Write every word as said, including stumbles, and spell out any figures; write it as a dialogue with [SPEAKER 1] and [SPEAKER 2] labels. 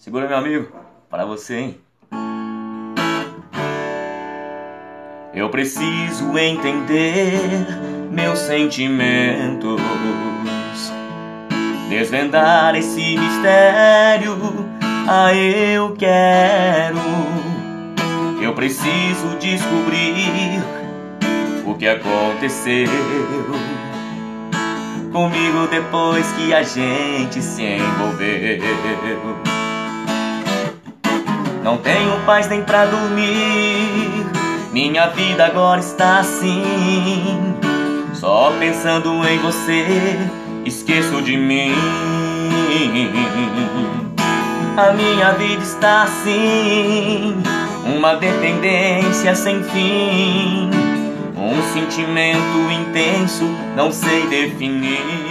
[SPEAKER 1] Segura, meu amigo, para você, hein? Eu preciso entender meus sentimentos, desvendar esse mistério. Ah, eu quero. Eu preciso descobrir o que aconteceu comigo depois que a gente se envolveu. Não tenho paz nem pra dormir, minha vida agora está assim. Só pensando em você, esqueço de mim. A minha vida está assim, uma dependência sem fim, um sentimento intenso, não sei definir.